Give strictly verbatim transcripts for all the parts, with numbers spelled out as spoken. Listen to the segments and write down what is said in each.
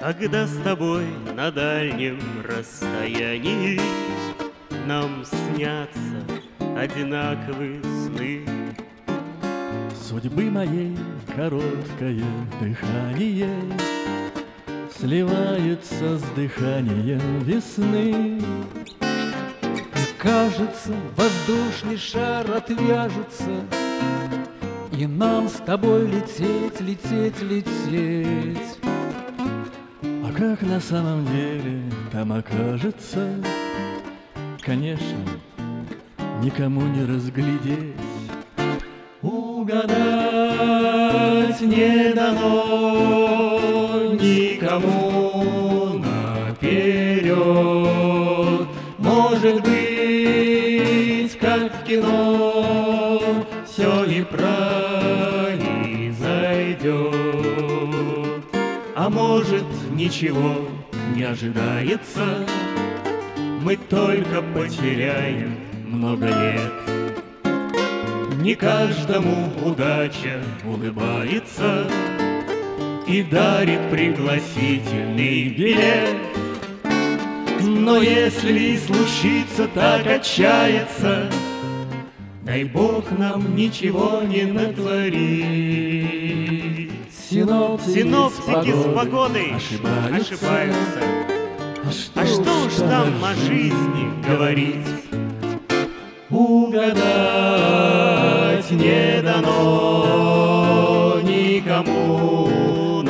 Когда с тобой на дальнем расстоянии нам снятся одинаковые сны. Судьбы моей короткое дыхание сливается с дыханием весны. И кажется, воздушный шар отвяжется, и нам с тобой лететь, лететь, лететь. А как на самом деле там окажется, конечно, никому не разглядеть. Угадать не дано никому наперед. Может быть, как в кино, все и произойдет. А может, ничего не ожидается, мы только потеряем много лет. Не каждому удача улыбается и дарит пригласительный билет. Но если и случится так отчаяться, дай Бог нам ничего не натворить. Синоптики, Синоптики с погодой ошибаются. ошибаются. А что, А что уж там о жизни говорить? Угадать не дано никому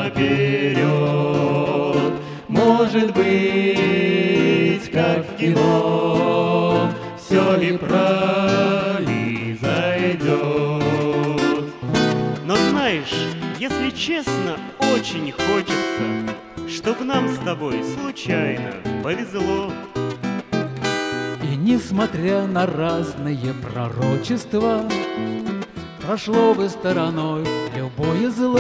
наперед. Может быть, как в кино, все и произойдет. Но знаешь, если честно, очень хочется, чтоб нам с тобой случайно повезло. И несмотря на разные пророчества, прошло бы стороной любое зло.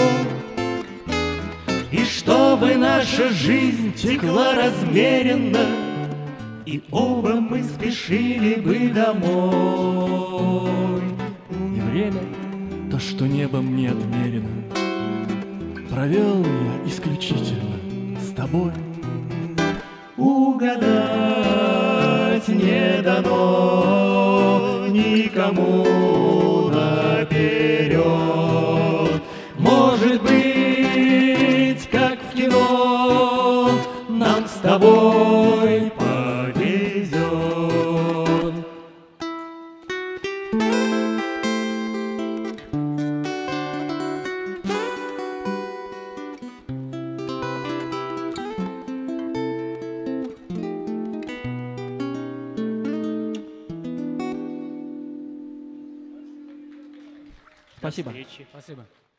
И чтобы наша жизнь текла размеренно, и оба мы спешили бы домой. И время, то, что небом мне отмерено, провел я исключительно с тобой. Угадать не дано никому наперед. Может быть, как в кино, нам с тобой повезет. Спасибо. До встречи. Спасибо.